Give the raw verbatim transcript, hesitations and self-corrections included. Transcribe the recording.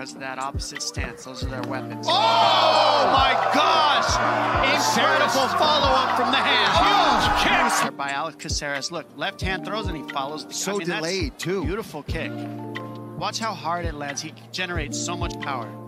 because of that opposite stance. Those are their weapons. Oh, my gosh! Incredible follow-up from the hand. Huge kick by Alex Caceres. Look, left hand throws and he follows. So I mean, delayed, too. Beautiful kick. Watch how hard it lands. He generates so much power.